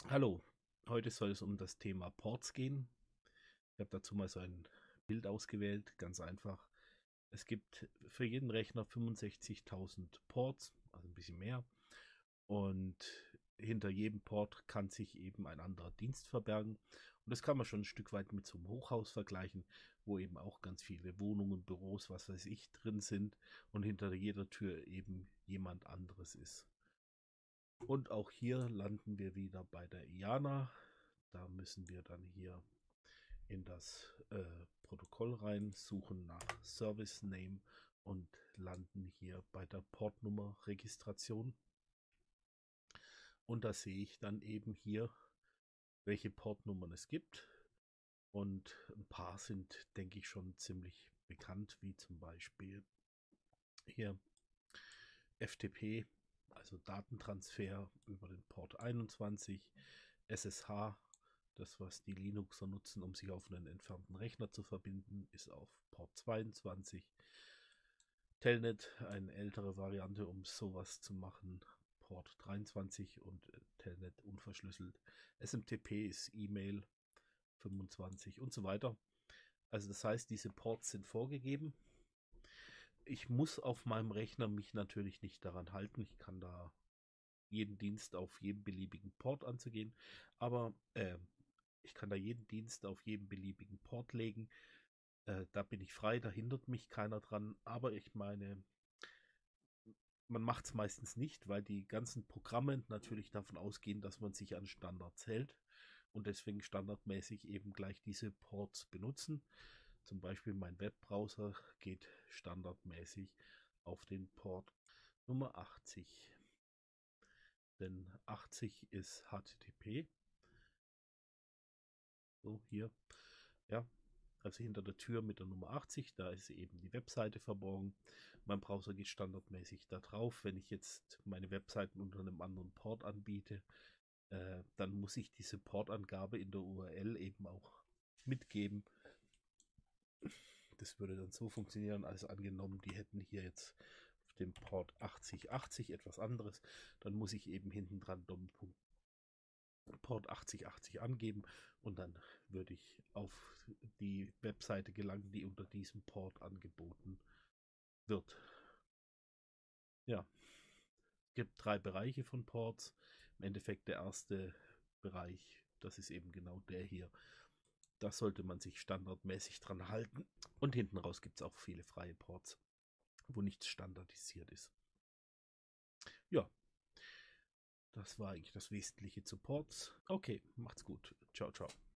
Hallo, heute soll es um das Thema Ports gehen. Ich habe dazu mal so ein Bild ausgewählt, ganz einfach. Es gibt für jeden Rechner 65.000 Ports, also ein bisschen mehr. Und hinter jedem Port kann sich eben ein anderer Dienst verbergen. Und das kann man schon ein Stück weit mit so einem Hochhaus vergleichen, wo eben auch ganz viele Wohnungen, Büros, was weiß ich, drin sind und hinter jeder Tür eben jemand anderes ist. Und auch hier landen wir wieder bei der IANA. Da müssen wir dann hier in das Protokoll rein, suchen nach Service Name und landen hier bei der Portnummer Registration. Und da sehe ich dann eben hier, welche Portnummern es gibt. Und ein paar sind, denke ich, schon ziemlich bekannt, wie zum Beispiel hier FTP, also Datentransfer über den Port 21, SSH, das was die Linuxer nutzen, um sich auf einen entfernten Rechner zu verbinden, ist auf Port 22. Telnet, eine ältere Variante, um sowas zu machen, Port 23 und Telnet unverschlüsselt. SMTP ist E-Mail 25 und so weiter. Also das heißt, diese Ports sind vorgegeben. Ich muss auf meinem Rechner mich natürlich nicht daran halten. Ich kann da jeden Dienst auf jedem beliebigen Port anzugehen, aber ich kann da jeden Dienst auf jedem beliebigen Port legen. Da bin ich frei, da hindert mich keiner dran, aber ich meine, man macht es meistens nicht, weil die ganzen Programme natürlich davon ausgehen, dass man sich an Standards hält und deswegen standardmäßig eben gleich diese Ports benutzen. Zum Beispiel mein Webbrowser geht standardmäßig auf den Port Nummer 80. Denn 80 ist HTTP. So, hier. Ja, also hinter der Tür mit der Nummer 80, da ist eben die Webseite verborgen. Mein Browser geht standardmäßig da drauf. Wenn ich jetzt meine Webseiten unter einem anderen Port anbiete, dann muss ich diese Portangabe in der URL eben auch mitgeben. Das würde dann so funktionieren, als angenommen, die hätten hier jetzt auf dem Port 8080 etwas anderes, dann muss ich eben hinten dran Port 8080 angeben und dann würde ich auf die Webseite gelangen, die unter diesem Port angeboten wird. Ja, es gibt 3 Bereiche von Ports. Im Endeffekt der erste Bereich, das ist eben genau der hier. Da sollte man sich standardmäßig dran halten. Und hinten raus gibt es auch viele freie Ports, wo nichts standardisiert ist. Ja, das war eigentlich das Wesentliche zu Ports. Okay, macht's gut. Ciao, ciao.